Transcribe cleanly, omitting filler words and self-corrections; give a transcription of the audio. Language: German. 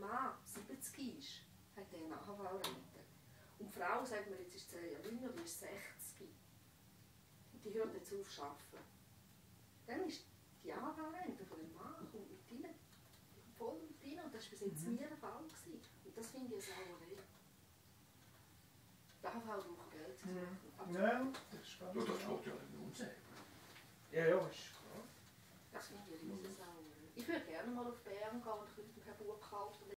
Mann 70 ist, hat er eine AHV-Rente. Und die Frau, sagt mir, jetzt ist 10 Jahre jünger, die ist 60. Und die hört jetzt auf zu arbeiten. Dann ist die AHV-Rente von dem Mann kommt mit rein. Die kommt voll mit rein. Und das war bis jetzt nie der Fall gewesen. Und das finde ich eine Sauerei. Die AHV braucht Geld. Ja, das ist ganz Ja, das geht ja nicht nur sagen. Ja, ja, ist klar. Das finde ich eine riesen Sauerei. Ich würde gerne mal auf Bern gehen und könnte mir ein Buch kaufen.